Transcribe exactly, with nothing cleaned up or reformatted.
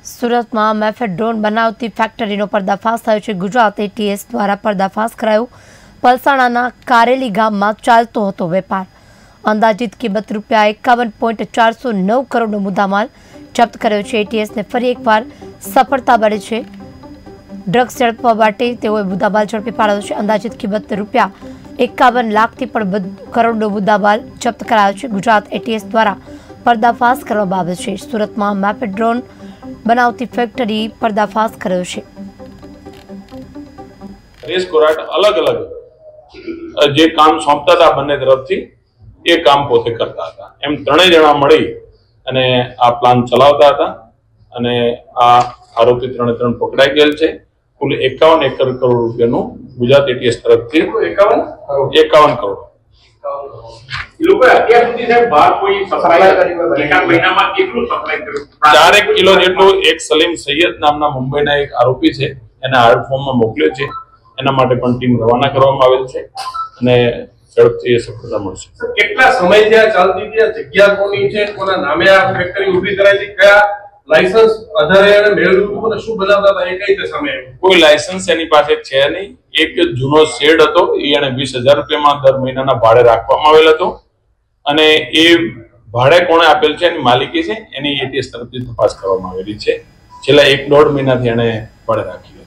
सूरत में मेफेड्रोन बनावती फैक्टरीनो पर्दाफाश थयो छे। गुजरात एटीएस द्वारा पर्दाफाश करायो। पलसाणाना कारेली गाममां चालतो हतो वेपार। अंदाजित किंमत रूपिया एकावन पॉइंट चार सौ नौ करोड़नो मुद्दामाल जप्त कर्यो छे। एटीएस ने फरी एकवार सफलता मળી છે। ड्रग्स ઝડપવા માટે તેઓએ મુદ્દામાલ ઝડપી પાડ્યો છે। અંદાજિત કિંમત રૂપિયા એકાવન લાખથી પણ વધુ કરોડનો મુદ્દામાલ જપ્ત કરાયો છે। ગુજરાત એટીએસ દ્વારા पर्दाफाश કરવામાં આવ્યો છે। સુરતમાં મેફેડ્રોન बनावती फैक्टरी पर्दाफाश कर्यो छे। हरीश कोराट अलग अलग जे काम सौंपता था बने तरफथी ए काम पोते करता था। एम त्रणेय जणा मळी अने आ प्लान चलावता था अने आ आरोपी त्रणेय त्रण पकड़ाई गेल छे। कुल एकावन एकड़ करोड़ रुपयानु गुजरात एटीएस तरफथी एकावन एकावन करोड़ चारेक किलो जेटલું एक सलीम सैयद नामना मुंबईना एक आरोपी छे एना हार्ड फॉर्म में मोकल्यो छे। एना माटे पण टीम रवाना करवामां आवेल छे अने झड़पथी सफलता मळशे। કેટલા સમયથી આ ચાલતી હતી? આ જગ્યા કોની છે? કોના નામે આ ફેક્ટરી ઊભી કરાઈ હતી? કયા લાયસન્સ આધારે એને મેળવ્યું હતું અને શું બનાવતા હતા એ કઈ રીતે સમય? કોઈ લાયસન્સ એની પાસે છે નહીં। એક જૂનો શેડ હતો એ એને વીસ હજાર રૂપિયામાં દર મહિનાના ભાડે રાખવામાં આવેલ હતો અને એ ભાડે કોણે આપેલ છે એની માલિકી છે એની એટીએસ તરફથી તપાસ કરવામાં આવેલી છે। છેલ્લા એક દોઢ મહિનાથી એને ભાડે રાખી